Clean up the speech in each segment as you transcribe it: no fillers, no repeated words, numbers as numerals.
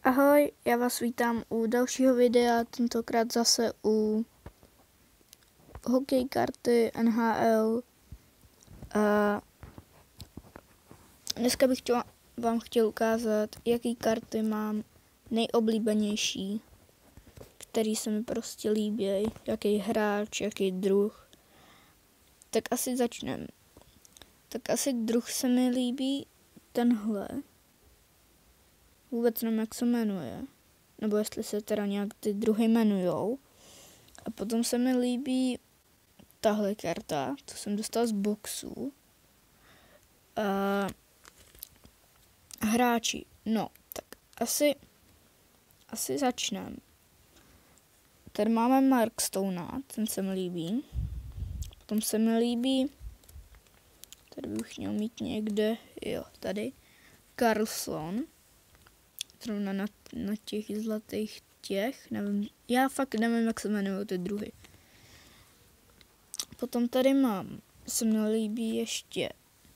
Ahoj, já vás vítám u dalšího videa, tentokrát zase u hokej karty NHL. Dneska bych vám chtěl ukázat, jaký karty mám nejoblíbenější, který se mi prostě líbí, jaký hráč, jaký druh. Tak asi začneme. Tak asi druh se mi líbí tenhle. Vůbec nevím, jak se jmenuje. Nebo jestli se teda nějak ty druhy jmenujou. A potom se mi líbí tahle karta, to jsem dostal z boxu. Hráči, no, tak asi začneme. Tady máme Mark Stona, ten se mi líbí. Potom se mi líbí, tady bych měl mít někde, jo, tady, Karlsson. Zrovna na těch zlatých těch, nevím, já fakt nevím, jak se jmenují ty druhy. Potom tady se mi líbí ještě,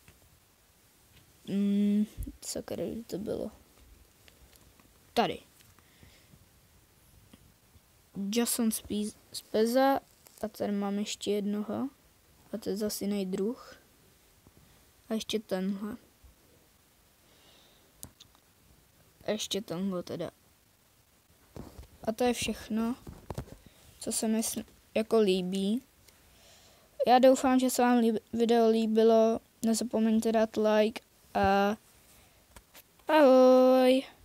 sakra, to bylo, tady. Jason Spezza a tady mám ještě jednoho a to je zase jiný druh. A ještě tenhle. A ještě tenhle teda. A to je všechno, co se mi jako líbí. Já doufám, že se vám video líbilo. Nezapomeňte dát like a ahoj.